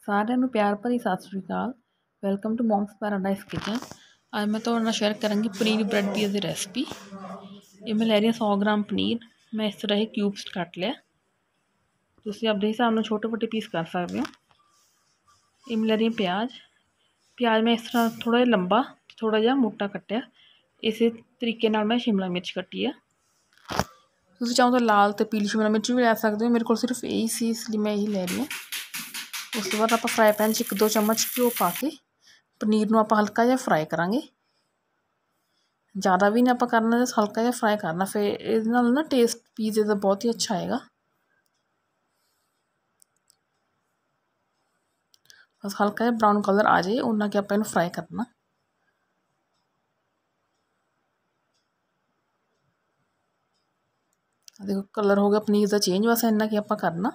ਸਾਰਿਆਂ ਨੂੰ ਪਿਆਰ ਭਰੀ Sat Sri Akal. Welcome to Mom's Paradise Kitchen. ਅੱਜ ਮੈਂ ਤੁਹਾਡੇ ਨਾਲ ਸ਼ੇਅਰ ਕਰਾਂਗੀ ਪਨੀਰ ਬ੍ਰੈਡ ਪੀਜ਼ਾ ਦੀ ਰੈਸਪੀ। ਇਹ ਮੈਂ ਲੈ ਰਹੀ ਹਾਂ 100 ਗ੍ਰਾਮ ਪਨੀਰ। ਮੈਂ ਇਸ ਤਰ੍ਹਾਂ ਇਹ ਕਿਊਬਸ ਕੱਟ ਲਿਆ। ਤੁਸੀਂ ਆਪਣੇ ਹਿਸਾਬ ਨਾਲ ਛੋਟੇ ਵੱਡੇ ਪੀਸ ਕਰ ਸਕਦੇ ਹੋ। ਇਹ ਮੈਂ ਲੈ ਰਹੀ ਹਾਂ ਪਿਆਜ਼ ਮੈਂ ਇਸ ਤਰ੍ਹਾਂ ਥੋੜ੍ਹਾ ਜਿਹਾ ਲੰਬਾ ਥੋੜ੍ਹਾ ਜਿਹਾ ਮੋਟਾ ਕੱਟਿਆ। ਇਸੇ ਤਰੀਕੇ ਨਾਲ ਮੈਂ ਸ਼ਿਮਲਾ ਮਿਰਚ ਕੱਟੀ ਆ। ਤੁਸੀਂ ਚਾਹੋ ਤਾਂ ਲਾਲ ਅਤੇ ਪੀਲੀ ਸ਼ਿਮਲਾ ਮਿਰਚ ਵੀ ਲੈ ਸਕਦੇ ਹੋ। ਮੇਰੇ ਕੋਲ ਸਿਰਫ ਇਹੀ ਸੀ, ਇਸ ਲਈ ਮੈਂ ਇਹੀ ਲੈ ਰਹੀ ਹਾਂ। ਉਸ ਤੋਂ ਬਾਅਦ ਆਪਾਂ ਫਰਾਈ ਪੈਨ 'ਚ 1-2 ਚਮਚ ਘਿਓ ਪਾ ਕੇ ਪਨੀਰ ਨੂੰ ਆਪਾਂ ਹਲਕਾ ਜਿਹਾ ਫਰਾਈ ਕਰਾਂਗੇ। ਜ਼ਿਆਦਾ ਵੀ ਨਹੀਂ ਆਪਾਂ ਕਰਨਾ, ਹਲਕਾ ਜਿਹਾ ਫਰਾਈ ਕਰਨਾ, ਫਿਰ ਇਹਦੇ ਨਾਲ ਨਾ ਟੇਸਟ ਪੀਜ਼ੇ ਦਾ ਬਹੁਤ ਹੀ ਅੱਛਾ ਆਏਗਾ। ਬਸ ਹਲਕਾ ਜਿਹਾ ਬਰਾਊਨ ਕਲਰ ਆ ਜਾਏ ਉਹਨਾਂ ਕਿ ਆਪਾਂ ਇਹਨੂੰ ਫਰਾਈ ਕਰਨਾ। ਦੇਖੋ ਕਲਰ ਹੋ ਗਿਆ ਪਨੀਰ ਦਾ ਚੇਂਜ, ਬਸ ਇੰਨਾ ਕਿ ਆਪਾਂ ਕਰਨਾ।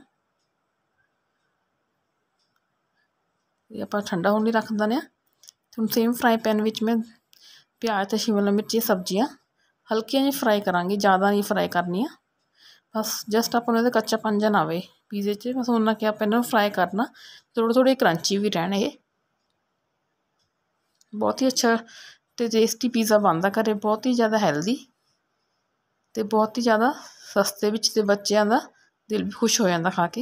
ਇਹ ਆਪਾਂ ਠੰਡਾ ਹੋਣ ਲਈ ਰੱਖ ਦਿੰਦੇ ਹਾਂ। ਹੁਣ ਸੇਮ ਫਰਾਈ ਪੈਨ ਵਿੱਚ ਮੈਂ ਪਿਆਜ਼ ਅਤੇ ਸ਼ਿਮਲਾ ਮਿਰਚ ਇਹ ਸਬਜ਼ੀਆਂ ਹਲਕੀਆਂ ਜਿਹੀਆਂ ਫਰਾਈ ਕਰਾਂਗੀ, ਜ਼ਿਆਦਾ ਨਹੀਂ ਫਰਾਈ ਕਰਨੀਆਂ। ਬਸ ਜਸਟ ਆਪਾਂ ਨੂੰ ਇਹਦਾ ਕੱਚਾਪਨ ਜਿਹਾ ਨਾ ਆਵੇ ਪੀਜ਼ੇ 'ਚ, ਬਸ ਉਹਨਾਂ ਕਿ ਆਪਾਂ ਇਹਨਾਂ ਨੂੰ ਫਰਾਈ ਕਰਨਾ। ਥੋੜ੍ਹੇ ਕਰੰਚੀ ਵੀ ਰਹਿਣ। ਇਹ ਬਹੁਤ ਹੀ ਅੱਛਾ ਅਤੇ ਟੇਸਟੀ ਪੀਜ਼ਾ ਬਣਦਾ ਘਰ, ਬਹੁਤ ਹੀ ਜ਼ਿਆਦਾ ਹੈਲਦੀ ਅਤੇ ਬਹੁਤ ਹੀ ਜ਼ਿਆਦਾ ਸਸਤੇ ਵਿੱਚ, ਅਤੇ ਬੱਚਿਆਂ ਦਾ ਦਿਲ ਵੀ ਖੁਸ਼ ਹੋ ਜਾਂਦਾ ਖਾ ਕੇ।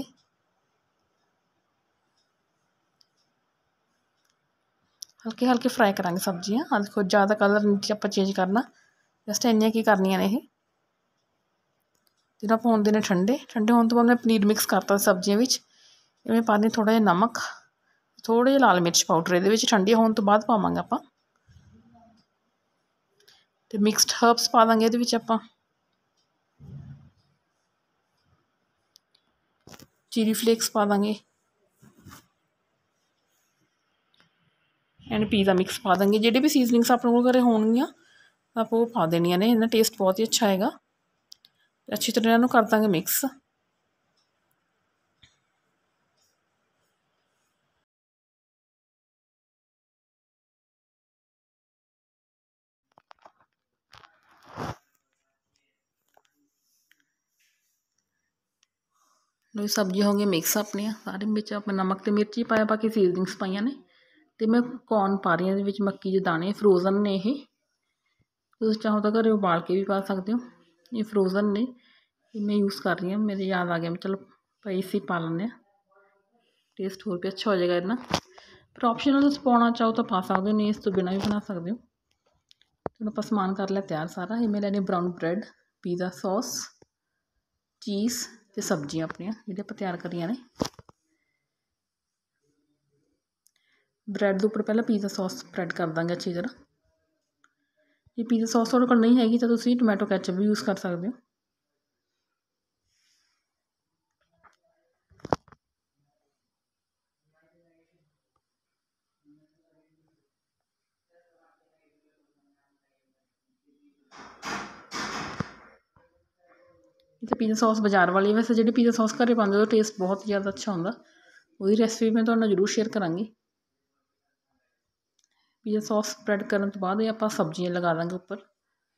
ਹਲਕੇ ਹਲਕੇ ਫਰਾਈ ਕਰਾਂਗੇ ਸਬਜ਼ੀਆਂ। ਆਹ ਦੇਖੋ ਜ਼ਿਆਦਾ ਕਲਰ ਨਹੀਂ ਆਪਾਂ ਚੇਂਜ ਕਰਨਾ, ਜਸਟ ਇੰਨੀਆਂ ਕੀ ਕਰਨੀਆਂ ਨੇ। ਇਹ ਜਿਹਨਾਂ ਆਪਾਂ ਹੁੰਦੇ ਨੇ ਠੰਡੇ ਹੋਣ ਤੋਂ ਬਾਅਦ ਮੈਂ ਪਨੀਰ ਮਿਕਸ ਕਰਤਾ ਸਬਜ਼ੀਆਂ ਵਿੱਚ। ਇਵੇਂ ਪਾਣੀ ਥੋੜ੍ਹਾ ਜਿਹਾ ਨਮਕ, ਥੋੜ੍ਹੇ ਜਿਹੇ ਲਾਲ ਮਿਰਚ ਪਾਊਡਰ ਇਹਦੇ ਵਿੱਚ ਠੰਡੀਆਂ ਹੋਣ ਤੋਂ ਬਾਅਦ ਪਾਵਾਂਗੇ ਆਪਾਂ। ਅਤੇ ਮਿਕਸਡ ਹਰਬਸ ਪਾ ਦਾਂਗੇ ਇਹਦੇ ਵਿੱਚ ਆਪਾਂ। ਚਿਲੀ ਫਲੇਕਸ ਪਾ ਦਾਂਗੇ ਐਂਡ ਪੀਜ਼ਾ ਮਿਕਸ ਪਾ ਦਾਂਗੇ। ਜਿਹੜੇ ਵੀ ਸੀਜ਼ਨਿੰਗਸ ਆਪਣੇ ਕੋਲ ਘਰੇ ਹੋਣਗੀਆਂ ਆਪਾਂ ਉਹ ਪਾ ਦੇਣੀਆਂ ਨੇ। ਇਹਨਾਂ ਟੇਸਟ ਬਹੁਤ ਹੀ ਅੱਛਾ ਆਏਗਾ। ਅੱਛੀ ਤਰ੍ਹਾਂ ਇਹਨਾਂ ਨੂੰ ਕਰ ਦਾਂਗੇ ਮਿਕਸ। ਲੋ ਸਬਜ਼ੀਆਂ ਹੋ ਗਈਆਂ ਮਿਕਸ ਆਪਣੀਆਂ ਸਾਰੇ ਵਿੱਚ। ਆਪਾਂ ਨਮਕ ਅਤੇ ਮਿਰਚ ਹੀ ਪਾਇਆ, ਬਾਕੀ ਸੀਜ਼ਨਿੰਗਸ ਪਾਈਆਂ ਨੇ। ਅਤੇ ਮੈਂ ਕੌਰਨ ਪਾ ਰਹੀ ਹਾਂ ਇਹਦੇ ਵਿੱਚ, ਮੱਕੀ ਦੇ ਦਾਣੇ ਫਰੋਜ਼ਨ ਨੇ ਇਹ। ਤੁਸੀਂ ਚਾਹੋ ਤਾਂ ਘਰੇ ਉਬਾਲ ਕੇ ਵੀ ਪਾ ਸਕਦੇ ਹੋ। ਇਹ ਫਰੋਜ਼ਨ ਨੇ, ਇਹ ਮੈਂ ਯੂਜ਼ ਕਰ ਰਹੀ ਹਾਂ। ਮੇਰੇ ਯਾਦ ਆ ਗਿਆ, ਚਲੋ ਪਈ ਸੀ ਪਾ ਲੈਂਦੇ ਹਾਂ। ਟੇਸਟ ਹੋਰ ਵੀ ਅੱਛਾ ਹੋ ਜਾਏਗਾ ਇਹਦਾ। ਪਰ ਆਪਸ਼ਨਲ ਤੁਸੀਂ ਪਾਉਣਾ ਚਾਹੋ ਤਾਂ ਪਾ ਸਕਦੇ ਹੋ, ਨਹੀਂ ਇਸ ਤੋਂ ਬਿਨਾਂ ਵੀ ਬਣਾ ਸਕਦੇ ਹੋ। ਚਲੋ ਆਪਾਂ ਸਮਾਨ ਕਰ ਲਿਆ ਤਿਆਰ ਸਾਰਾ। ਇਹ ਮੈਂ ਲੈਣੀ ਬਰਾਊਨ ਬਰੈਡ, ਪੀਜ਼ਾ ਸੌਸ, ਚੀਜ਼ ਅਤੇ ਸਬਜ਼ੀਆਂ ਆਪਣੀਆਂ ਜਿਹੜੀਆਂ ਆਪਾਂ ਤਿਆਰ ਕਰੀਆਂ ਨੇ। ਬਰੈਡ ਦੇ ਉੱਪਰ ਪਹਿਲਾਂ ਪੀਜ਼ਾ ਸੌਸ ਸਪਰੈਡ ਕਰ ਦਾਂਗੇ ਅੱਛੀ ਤਰ੍ਹਾਂ। ਜੇ ਪੀਜ਼ਾ ਸੌਸ ਤੁਹਾਡੇ ਕੋਲ ਨਹੀਂ ਹੈਗੀ ਤਾਂ ਤੁਸੀਂ ਟੋਮੈਟੋ ਕੈਚਅਪ ਵੀ ਯੂਜ਼ ਕਰ ਸਕਦੇ ਹੋ। ਇਹ ਤਾਂ ਪੀਜ਼ਾ ਸੌਸ ਬਾਜ਼ਾਰ ਵਾਲੀ, ਵੈਸੇ ਜਿਹੜੀ ਪੀਜ਼ਾ ਸੌਸ ਘਰੇ ਪਾਉਂਦੇ ਉਹਦਾ ਟੇਸਟ ਬਹੁਤ ਜ਼ਿਆਦਾ ਅੱਛਾ ਹੁੰਦਾ। ਉਹਦੀ ਰੈਸਪੀ ਮੈਂ ਤੁਹਾਡੇ ਨਾਲ ਜ਼ਰੂਰ ਸ਼ੇਅਰ ਕਰਾਂਗੀ। ਪੀਜ਼ਾ ਸੌਸ ਸਪਰੈਡ ਕਰਨ ਤੋਂ ਬਾਅਦ ਇਹ ਆਪਾਂ ਸਬਜ਼ੀਆਂ ਲਗਾ ਦਾਂਗੇ ਉੱਪਰ।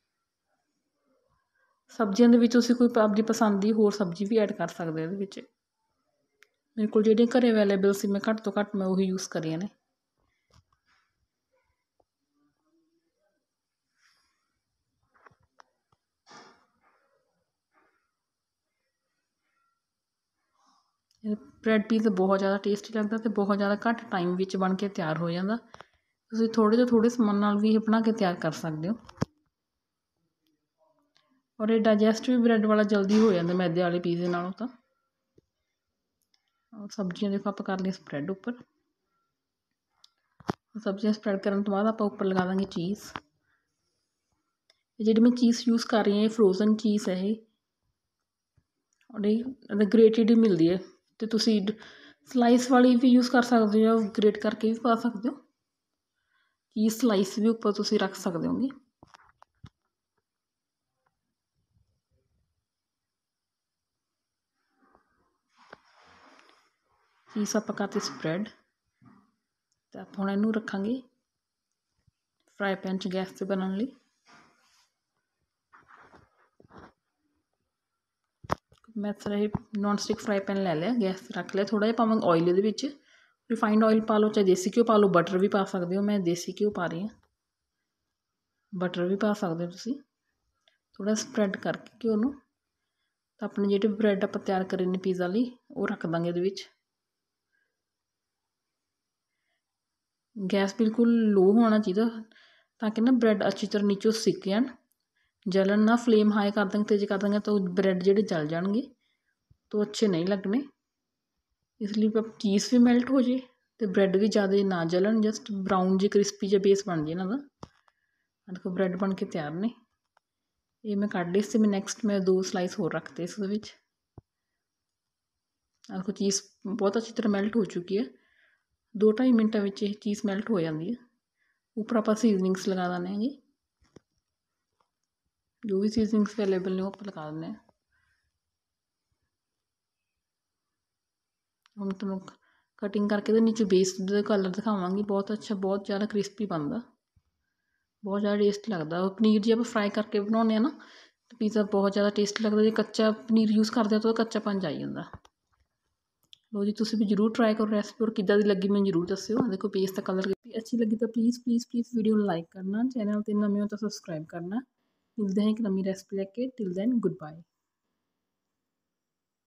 ਸਬਜ਼ੀਆਂ ਦੇ ਵਿੱਚ ਤੁਸੀਂ ਕੋਈ ਆਪਣੀ ਪਸੰਦ ਦੀ ਹੋਰ ਸਬਜ਼ੀ ਵੀ ਐਡ ਕਰ ਸਕਦੇ ਹੋ ਇਹਦੇ ਵਿੱਚ। ਮੇਰੇ ਕੋਲ ਜਿਹੜੀਆਂ ਘਰੇ ਅਵੇਲੇਬਲ ਸੀ ਮੈਂ ਘੱਟ ਤੋਂ ਘੱਟ ਮੈਂ ਉਹੀ ਯੂਜ਼ ਕਰੀਆਂ ਨੇ। ਬਰੈਡ ਪੀਜ਼ਾ ਬਹੁਤ ਜ਼ਿਆਦਾ ਟੇਸਟੀ ਲੱਗਦਾ ਅਤੇ ਬਹੁਤ ਜ਼ਿਆਦਾ ਘੱਟ ਟਾਈਮ ਵਿੱਚ ਬਣ ਕੇ ਤਿਆਰ ਹੋ ਜਾਂਦਾ। ਤੁਸੀਂ ਥੋੜ੍ਹੇ ਸਮਾਨ ਨਾਲ ਵੀ ਇਹ ਬਣਾ ਕੇ ਤਿਆਰ ਕਰ ਸਕਦੇ ਹੋ। ਔਰ ਇਹ ਡਾਈਜੈਸਟ ਵੀ ਬਰੈਡ ਵਾਲਾ ਜਲਦੀ ਹੋ ਜਾਂਦਾ ਮੈਦੇ ਵਾਲੇ ਪੀਜ਼ੇ ਨਾਲੋਂ ਤਾਂ। ਸਬਜ਼ੀਆਂ ਦੇਖੋ ਆਪਾਂ ਕਰ ਲਈਆਂ ਸਪਰੈਡ ਉੱਪਰ। ਸਬਜ਼ੀਆਂ ਸਪਰੈਡ ਕਰਨ ਤੋਂ ਬਾਅਦ ਆਪਾਂ ਉੱਪਰ ਲਗਾ ਦਾਂਗੇ ਚੀਜ਼। ਜਿਹੜੀ ਮੈਂ ਚੀਜ਼ ਯੂਜ਼ ਕਰ ਰਹੀ ਹਾਂ ਇਹ ਫਰੋਜ਼ਨ ਚੀਜ਼ ਹੈ ਇਹ। ਔਰ ਇਹ ਗ੍ਰੇਟਿਡ ਹੀ ਮਿਲਦੀ ਹੈ, ਅਤੇ ਤੁਸੀਂ ਸਲਾਈਸ ਵਾਲੀ ਵੀ ਯੂਜ਼ ਕਰ ਸਕਦੇ ਹੋ, ਗ੍ਰੇਟ ਕਰਕੇ ਵੀ ਪਾ ਸਕਦੇ ਹੋ। ਚੀਜ਼ ਸਲਾਈਸ ਵੀ ਉੱਪਰ ਤੁਸੀਂ ਰੱਖ ਸਕਦੇ ਹੋਗੇ। ਚੀਜ਼ ਆਪਾਂ ਕਰਤੀ ਸਪਰੈਡ ਅਤੇ ਆਪਾਂ ਹੁਣ ਇਹਨੂੰ ਰੱਖਾਂਗੇ ਫਰਾਈ ਪੈਨ 'ਚ ਗੈਸ 'ਤੇ ਬਣਨ ਲਈ। ਮੈਂ ਇਸ ਤਰ੍ਹਾਂ ਇਹ ਨੋਨ ਸਟਿਕ ਫਰਾਈ ਪੈਨ ਲੈ ਲਿਆ, ਗੈਸ 'ਤੇ ਰੱਖ ਲਿਆ। ਥੋੜ੍ਹਾ ਜਿਹਾ ਪਾਵਾਂਗੇ ਆਇਲ ਇਹਦੇ ਵਿੱਚ, रिफाइंड ऑयल पा लो, चाहे देसी घ्यो पा लो, बटर भी पा सकते हो। मैं देसी घ्यो पा रही हाँ, बटर भी पा सकते हो तुसीं। थोड़ा स्प्रैड करके घ्यो नूं तो अपने ਜਿਹੜੇ ब्रैड ਆਪਾਂ ਤਿਆਰ ਕਰੇ ਨੇ ਪੀਜ਼ਾ ਲਈ ਉਹ ਰੱਖ ਦਾਂਗੇ ਇਹਦੇ ਵਿੱਚ। गैस बिल्कुल लो होना चाहिए ताकि ना ब्रैड अच्छी तरह नीचों सिक जान, जलन ना। फ्लेम हाई कर देंगे, तेज कर देंगे तो ब्रैड जेडे जल जाएंगे तो अच्छे नहीं लगने। इसलिए चीज़ भी मैल्ट हो जाए तो ब्रैड भी ज़्यादा ना जलन, जस्ट ब्राउन जी क्रिस्पी जो बेस बन जाए इन्हों का। देखो ब्रैड बन के तैयार ने। ये मैं कट ली इससे मैं नैक्सट मैं 2 स्लाइस होर रखते इस देखो चीज़ बहुत अच्छी तरह मैल्ट हो चुकी है। 2-2.5 मिनटा में ये चीज़ मैल्ट हो जाती है। उपर आप सीजनिंग्स लगा देने हैं जी, जो भी सीजनिंग्स अवेलेबल ने वो आप लगा देने। हम तुम कटिंग करके तो नीचे बेस कलर दिखावांगी, बहुत अच्छा, बहुत ज़्यादा क्रिस्पी बनता, बहुत ज़्यादा टेस्ट लगता। पनीर जी आप फ्राई करके बनाने ना तो पिज़्ज़ा बहुत ज़्यादा टेस्ट लगता। जो कच्चा पनीर यूज़ करते हो तो कच्चापन आ जाता। लो जी तुसीं भी जरूर ट्राई करो रेसिपी, और किद्दां दी लगी मैनूं जरूर दस्सिओ। देखो बेस का कलर अच्छी लगी तो please please please video like करना, चैनल ते नमें हो तो सबसक्राइब करना। मिलते हैं एक नवीं रेसिपी लैके। Till then good bye.